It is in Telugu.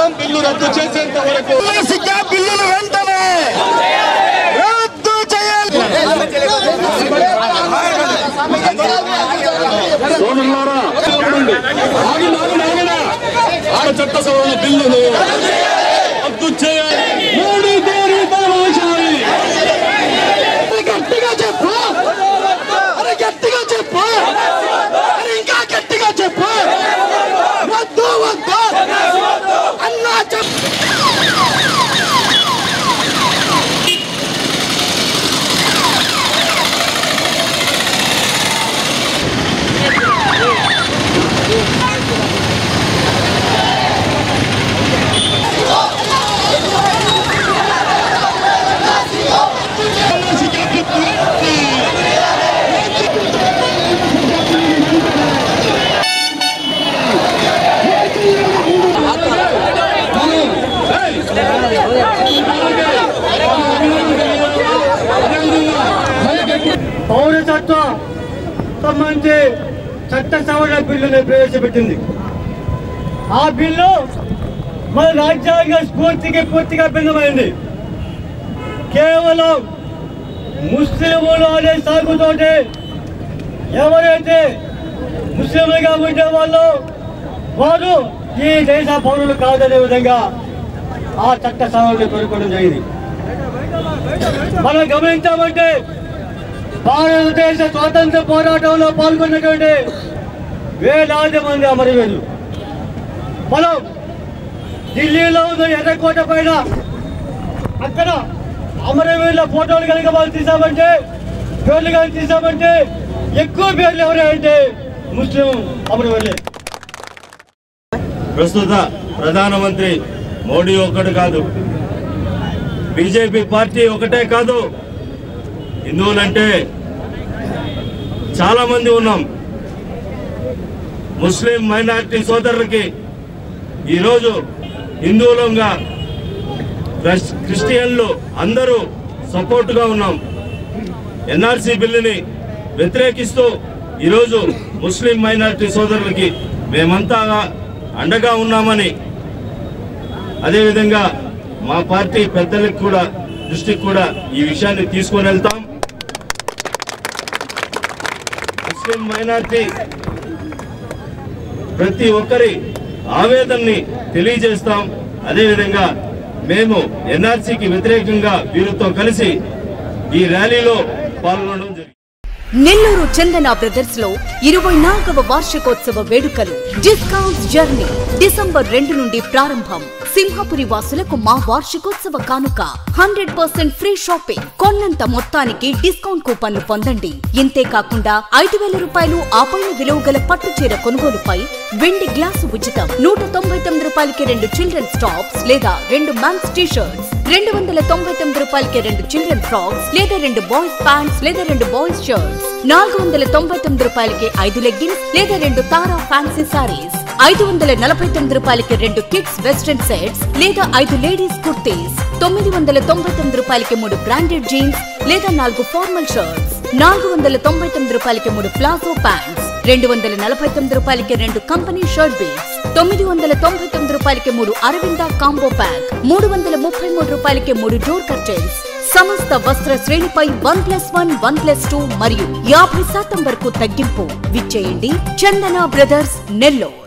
పోరాడతాం బిల్లు రద్దు చేసేంత వరకు బిల్లులు వెంటనే రద్దు చేయాలి. సోదరులారా ఆడ చట్ట సవరణ బిల్లును రద్దు చేయాలి. మోడీ గారి తలవంచాలి. గట్టిగా చెప్పు, అరే గట్టిగా చెప్పు, అరే ఇంకా గట్టిగా చెప్పు. వద్దు వద్దు అన్నా చెప్పు. పౌరసత్వం సంబంధించి చట్ట సవరణ బిల్లుని ప్రవేశపెట్టింది. ఆ బిల్లు మన రాజ్యాంగ స్ఫూర్తికి పూర్తిగా భిన్నమైంది. కేవలం ముస్లింలు అనే సాగుతోటి ఎవరైతే ముస్లింలుగా ఉండే వాళ్ళు వారు ఈ దేశ పౌరులు కాదనే విధంగా ఆ చట్ట సవరణ కోరుకోవడం జరిగింది. మనం గమనించామంటే భారతదేశ స్వాతంత్ర పోరాటంలో పాల్గొన్నటువంటి వేలాది మంది అమరవీరులు మనం ఢిల్లీలో ఉన్న ఎర్రకోట పైన అక్కడ అమరవీరుల ఫోటోలు కనుక వాళ్ళు తీసామంటే పేర్లు కనుక తీసామంటే ఎక్కువ పేర్లు ఎవరంటే ముస్లిం అమరవీరులే. ప్రస్తుత ప్రధానమంత్రి మోడీ ఒక్కడు కాదు, బీజేపీ పార్టీ ఒకటే కాదు, హిందువులంటే చాలా మంది ఉన్నాం. ముస్లిం మైనారిటీ సోదరులకి ఈరోజు హిందువులంగా క్రిస్టియన్లు అందరూ సపోర్టుగా ఉన్నాం. ఎన్ఆర్సీ బిల్లుని వ్యతిరేకిస్తూ ఈరోజు ముస్లిం మైనారిటీ సోదరులకి మేమంతా అండగా ఉన్నామని, అదేవిధంగా మా పార్టీ పెద్దలకు కూడా దృష్టికి కూడా ఈ విషయాన్ని తీసుకొని వెళ్తాం. ముస్లిం మైనారిటీ ప్రతి ఒక్కరి ఆవేదనని తెలియజేస్తాం. అదేవిధంగా మేము ఎన్ఆర్సీకి వ్యతిరేకంగా వీరితో కలిసి ఈ ర్యాలీలో పాల్గొనడం జరిగింది. నెల్లూరు చందన బ్రదర్స్ లో 24వ వార్షికోత్సవ వేడుకలు డిస్కౌంట్స్ జర్నీ డిసెంబర్ 2 నుండి ప్రారంభం. సింహపురి వాసులకు మా వార్షికోత్సవ కానుక 100% ఫ్రీ షాపింగ్. కొన్నంత మొత్తానికి డిస్కౌంట్ కూపన్లు పొందండి. ఇంతే కాకుండా 5,000 రూపాయలు ఆపైన విలువ గల పట్టు చీర కొనుగోలుపై వెండి గ్లాసు ఉచితం. 199 రూపాయలకి 2 చిల్డ్రన్స్ టాప్స్ లేదా 2 మ్యాన్స్ టీ-షర్ట్స్. 299 రూపాయలకి 2 చిల్డ్రన్ ఫ్రాక్స్ లేదా 2 బాయ్స్ ప్యాంట్స్ లేదా 2 బాయ్స్ షర్ట్స్. 499 రూపాయలకి 5 లెగ్గిన్స్ లేదా 2 తారా ఫ్యాన్సీ సారీస్. 549 రూపాయలకి 2 కిడ్స్ వెస్ట్రన్ సెట్స్ లేదా 5 లేడీస్ కుర్తీస్. 999 రూపాయలకి 3 బ్రాండెడ్ జీన్స్ లేదా 4 ఫార్మల్ షర్ట్స్. 499 రూపాయలకి 3 ప్లాజో ప్యాంట్స్. 249 రూపాయలకి 2 కంపెనీ షర్ట్ బీట్స్. 999 రూపాయలకి 3 అరవింద కాంబో ప్యాక్. 333 రూపాయలకి 3 డోర్ కర్టెన్స్. సమస్త వస్త్ర శ్రేణిపై 1+1, 1+2 మరియు 50% వరకు తగ్గింపు. విచ్చేయండి చందన బ్రదర్స్ నెల్లూరు.